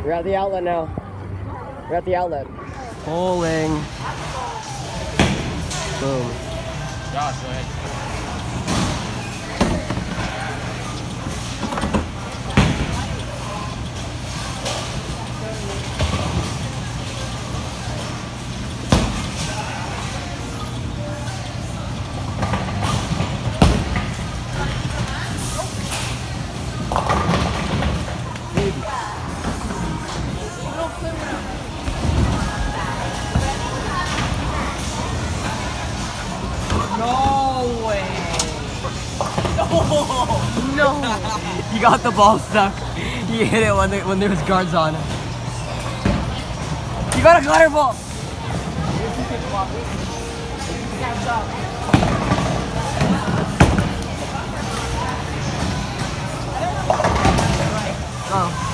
We're at the outlet now. We're at the outlet. Bowling. Boom. Josh, go ahead. No way! No! You got the ball stuck. You hit it when there was guards on. You got a gutter ball! Oh.